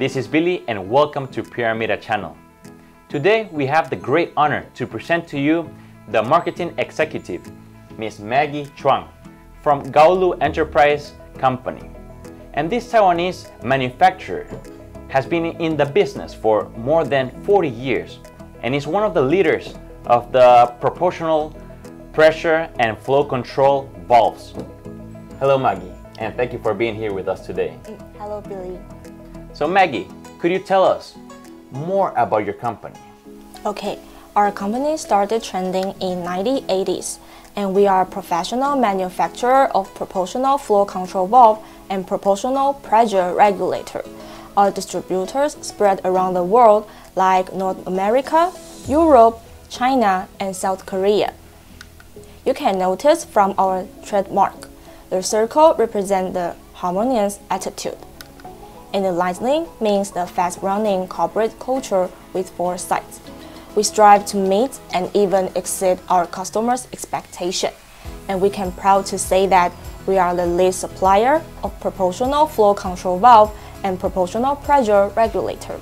This is Billy and welcome to Pyramida channel. Today we have the great honor to present to you the marketing executive, Miss Maggie Chuang from KAO LU Enterprises Company. And this Taiwanese manufacturer has been in the business for more than 40 years and is one of the leaders of the proportional pressure and flow control valves. Hello Maggie, and thank you for being here with us today. Hello Billy. So Maggie, could you tell us more about your company? Okay, our company started trending in 1980s, and we are a professional manufacturer of proportional flow control valve and proportional pressure regulator. Our distributors spread around the world like North America, Europe, China, and South Korea. You can notice from our trademark, the circle represents the harmonious attitude, and the lightning means the fast-running corporate culture with foresight. We strive to meet and even exceed our customers' expectation, and we can proud to say that we are the lead supplier of proportional flow control valve and proportional pressure regulator.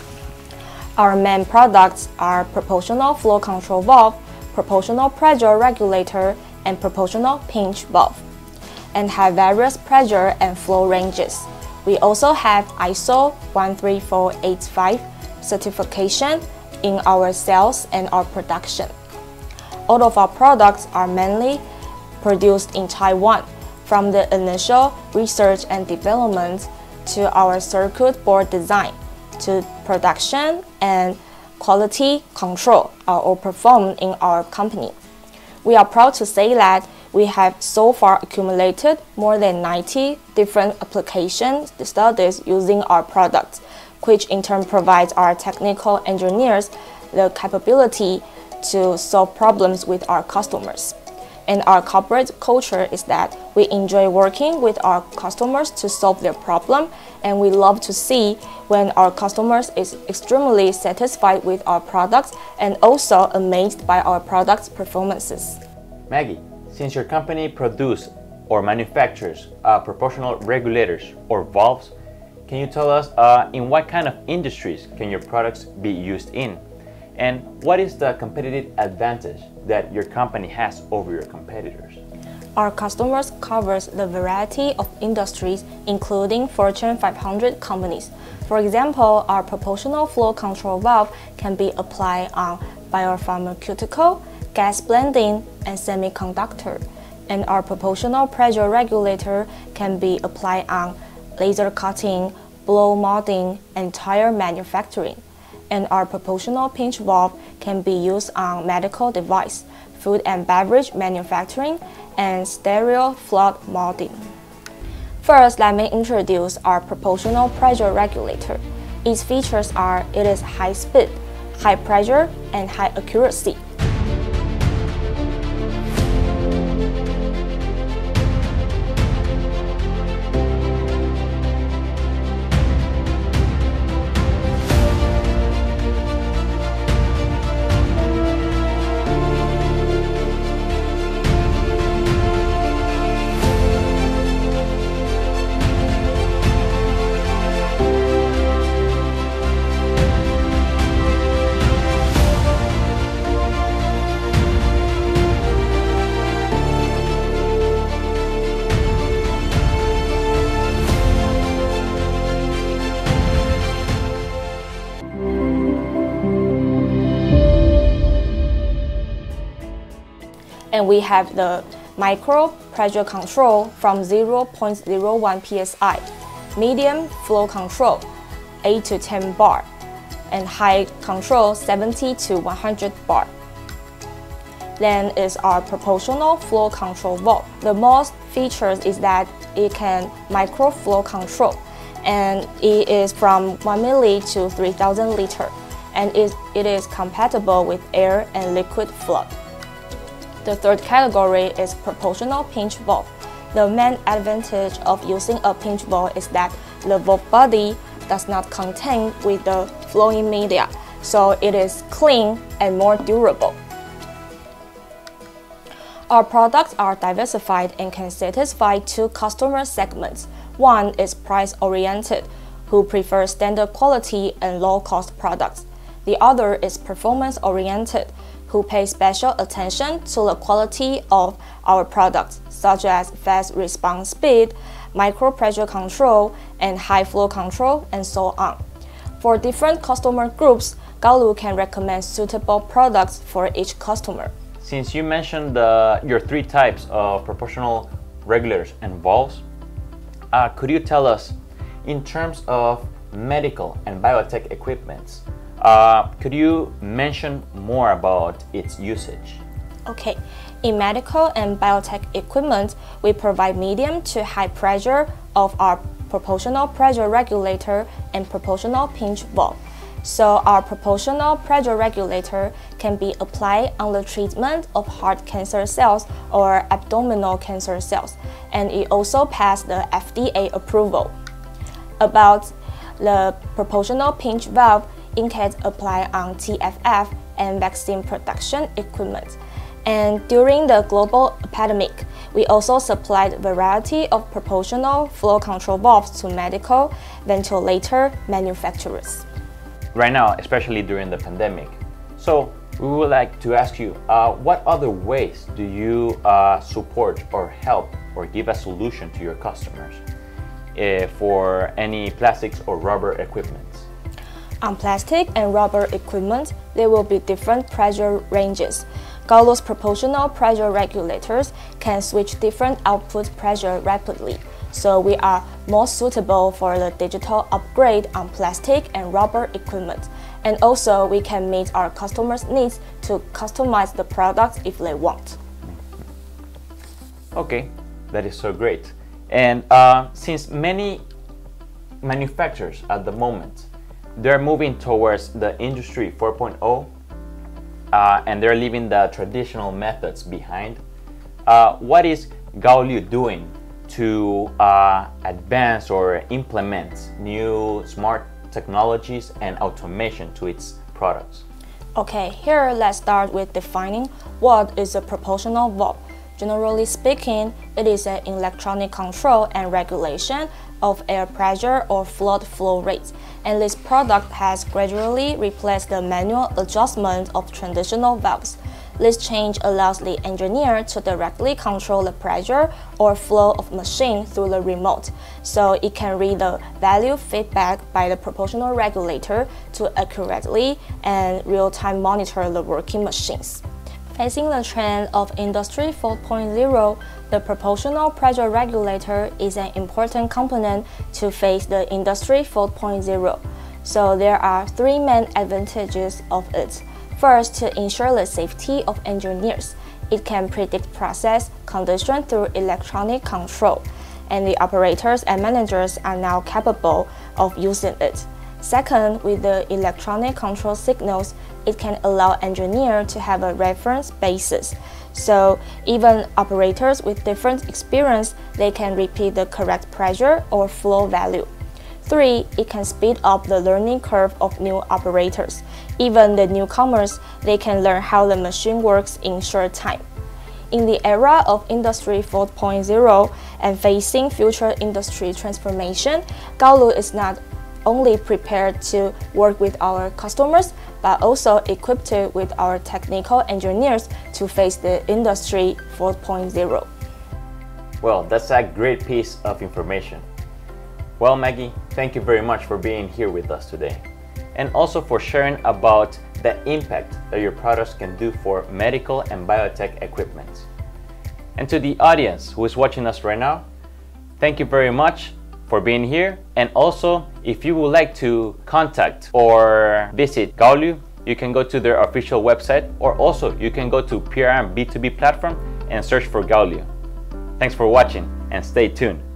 Our main products are proportional flow control valve, proportional pressure regulator, and proportional pinch valve, and have various pressure and flow ranges. We also have ISO 13485 certification in our sales and our production. All of our products are mainly produced in Taiwan, from the initial research and development to our circuit board design to production and quality control are all performed in our company. We are proud to say that we have so far accumulated more than 90 different application studies using our products, which in turn provides our technical engineers the capability to solve problems with our customers. And our corporate culture is that we enjoy working with our customers to solve their problem, and we love to see when our customers is extremely satisfied with our products and also amazed by our products' performances. Maggie, since your company produces or manufactures proportional regulators or valves, can you tell us in what kind of industries can your products be used in? And what is the competitive advantage that your company has over your competitors? Our customers covers the variety of industries, including Fortune 500 companies. For example, our proportional flow control valve can be applied on biopharmaceutical, gas blending, and semiconductor. And our proportional pressure regulator can be applied on laser cutting, blow molding, and tire manufacturing. And our proportional pinch valve can be used on medical device, food and beverage manufacturing, and stereo flood molding. First, let me introduce our proportional pressure regulator. Its features are it is high speed, high pressure, and high accuracy. And we have the micro pressure control from 0.01 psi, medium flow control 8 to 10 bar, and high control 70 to 100 bar. Then is our proportional flow control valve. The most features is that it can micro flow control, and it is from 1 milli to 3,000 liter, and it is compatible with air and liquid flow. The third category is proportional pinch valve. The main advantage of using a pinch valve is that the valve body does not contain with the flowing media, so it is clean and more durable. Our products are diversified and can satisfy two customer segments. One is price-oriented, who prefer standard quality and low-cost products. The other is performance-oriented, who pay special attention to the quality of our products, such as fast response speed, micro pressure control, and high flow control, and so on. For different customer groups, KAO LU can recommend suitable products for each customer. Since you mentioned your three types of proportional regulators and valves, could you tell us, in terms of medical and biotech equipments, could you mention more about its usage? Okay, in medical and biotech equipment, we provide medium to high pressure of our proportional pressure regulator and proportional pinch valve. So our proportional pressure regulator can be applied on the treatment of heart cancer cells or abdominal cancer cells, and it also passed the FDA approval. About the proportional pinch valve, it can apply on TFF and vaccine production equipment. And during the global pandemic, we also supplied a variety of proportional flow control valves to medical ventilator manufacturers. Right now, especially during the pandemic. So we would like to ask you, what other ways do you support or help or give a solution to your customers for any plastics or rubber equipment? On plastic and rubber equipment, there will be different pressure ranges. KAO LU's proportional pressure regulators can switch different output pressure rapidly, so we are more suitable for the digital upgrade on plastic and rubber equipment. And also, we can meet our customers' needs to customize the products if they want. Okay, that is so great. And since many manufacturers at the moment, they're moving towards the Industry 4.0, and they're leaving the traditional methods behind. What is KAO LU doing to advance or implement new smart technologies and automation to its products? Okay, here let's start with defining what is a proportional valve. Generally speaking, it is an electronic control and regulation of air pressure or fluid flow rates, and this product has gradually replaced the manual adjustment of traditional valves. This change allows the engineer to directly control the pressure or flow of machine through the remote, so it can read the value feedback by the proportional regulator to accurately and real-time monitor the working machines. Facing the trend of Industry 4.0, the proportional pressure regulator is an important component to face the Industry 4.0. So there are three main advantages of it. First, to ensure the safety of engineers, it can predict process condition through electronic control, and the operators and managers are now capable of using it. Second, with the electronic control signals, it can allow engineers to have a reference basis. So even operators with different experience, they can repeat the correct pressure or flow value. 3, it can speed up the learning curve of new operators. Even the newcomers, they can learn how the machine works in short time. In the era of Industry 4.0 and facing future industry transformation, KAO LU is not only prepared to work with our customers, but also equipped with our technical engineers to face the Industry 4.0. Well, that's a great piece of information. Well, Maggie, thank you very much for being here with us today, and also for sharing about the impact that your products can do for medical and biotech equipment. And to the audience who is watching us right now, thank you very much for being here. And also, if you would like to contact or visit KAO LU, you can go to their official website, or also you can go to PRM B2B platform and search for KAO LU. Thanks for watching and stay tuned.